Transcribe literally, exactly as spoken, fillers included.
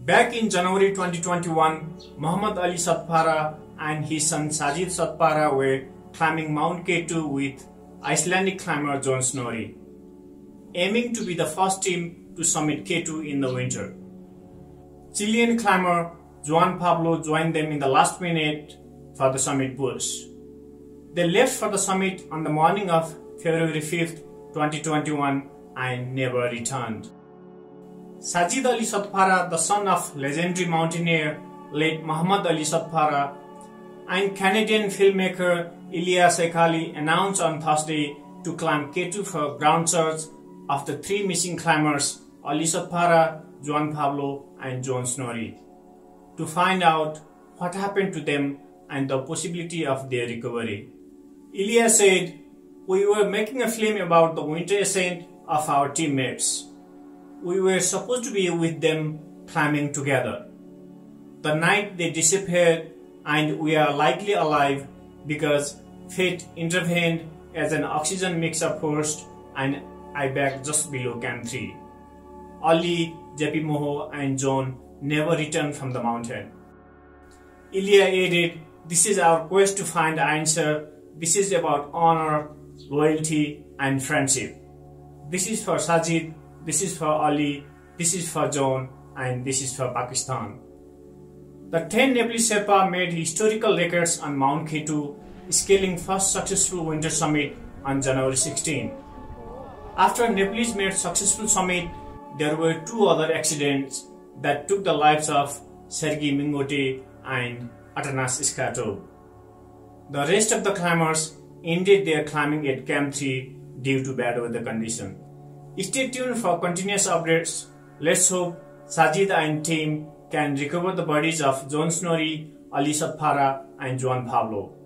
Back in January twenty twenty-one, Muhammad Ali Satpara and his son Sajid Satpara were climbing Mount K two with Icelandic climber Jon Snorri, aiming to be the first team to summit K two in the winter. Chilean climber João Pablo joined them in the last minute for the summit push. They left for the summit on the morning of February fifth, twenty twenty-one and never returned. Sajid Ali Satpara, the son of legendary mountaineer late Muhammad Ali Satpara, and Canadian filmmaker Ilyas Ekali announced on Thursday to climb K two for ground search of the three missing climbers Ali Satpara, João Pablo and Jon Snorri, to find out what happened to them and the possibility of their recovery. Ilyas said, "We were making a film about the winter ascent of our teammates. We were supposed to be with them climbing together. The night they disappeared, and we are likely alive because fate intervened as an oxygen mix-up forced and I backed just below Camp three. Ali, J P Moho and John never returned from the mountain." Ilya added, "This is our quest to find the answer. This is about honor, loyalty and friendship. This is for Sajid, this is for Ali, this is for John and this is for Pakistan." The ten Nepalese Sherpa made historical records on Mount K two, scaling first successful winter summit on January sixteenth. After Nepalese made successful summit, there were two other accidents that took the lives of Sergei Mingote and Atanas Iskatov. The rest of the climbers ended their climbing at Camp three due to bad weather condition. Stay tuned for continuous updates. Let's hope Sajid and team can recover the bodies of Jon Snorri, Ali Satpara and João Pablo.